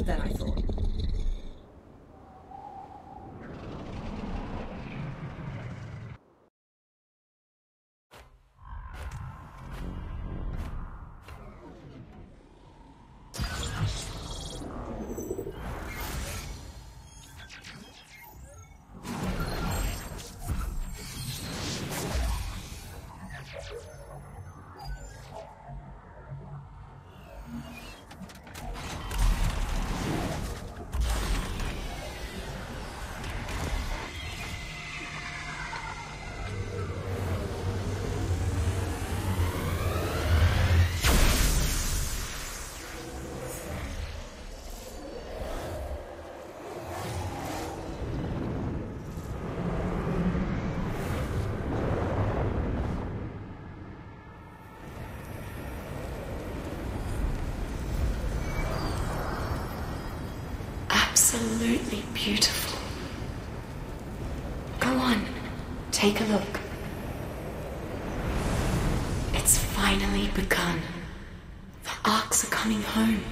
than I thought. Absolutely beautiful. Go on, take a look. It's finally begun. The Arks are coming home.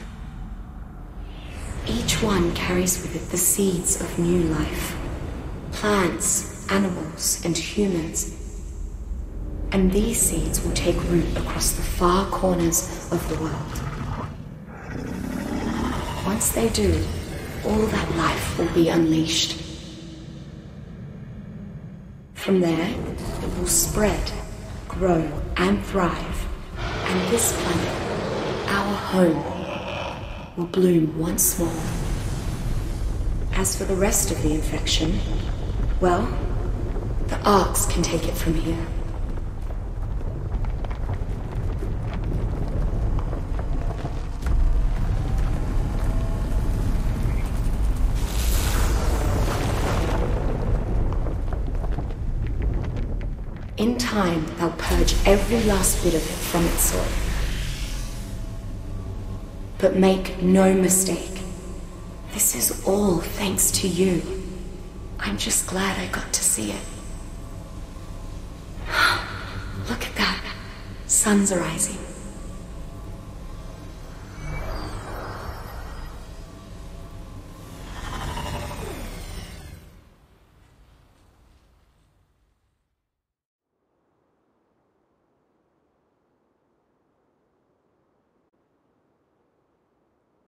Each one carries with it the seeds of new life. Plants, animals, and humans. And these seeds will take root across the far corners of the world. Once they do, all that life will be unleashed. From there, it will spread, grow, and thrive, and this planet, our home, will bloom once more. As for the rest of the infection, well, the Arks can take it from here. In time, they'll purge every last bit of it from its soil. But make no mistake, this is all thanks to you. I'm just glad I got to see it. Look at that. Sun's rising.